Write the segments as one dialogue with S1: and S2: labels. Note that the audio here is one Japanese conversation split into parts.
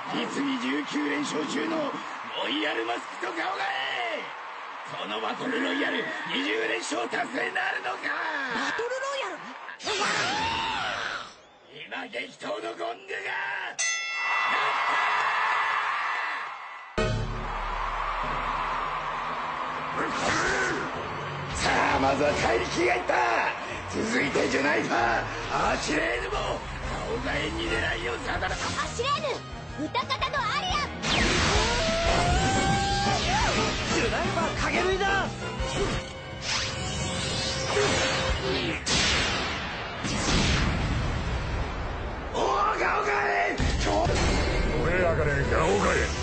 S1: 実に19連勝中のロイヤルマスクと顔がえ。そのバトルロイヤル20連勝達成なるのか。
S2: バトルロイヤル。
S1: 今激闘のゴングがさあまずは怪力がいった。続いてジュナイファー、アーチレーヌも顔がえに狙いを定めた。
S2: アシュレーヌ、歌方のアリア。
S3: ジュナイファー影類だ。
S1: おお、ガオガエン。
S4: 燃え上がれガオガエン。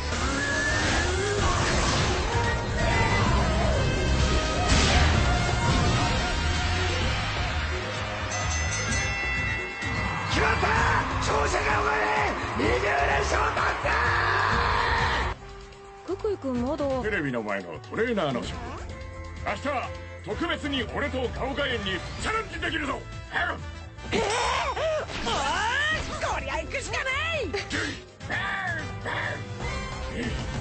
S1: 決まった。勝者ガオガエン20連勝達成。
S2: 福井君まだ。
S4: テレビの前のトレーナーの職。明日は特別に俺とガオガエンにチャレンジできるぞ。
S3: おい、こりゃ行くしかない。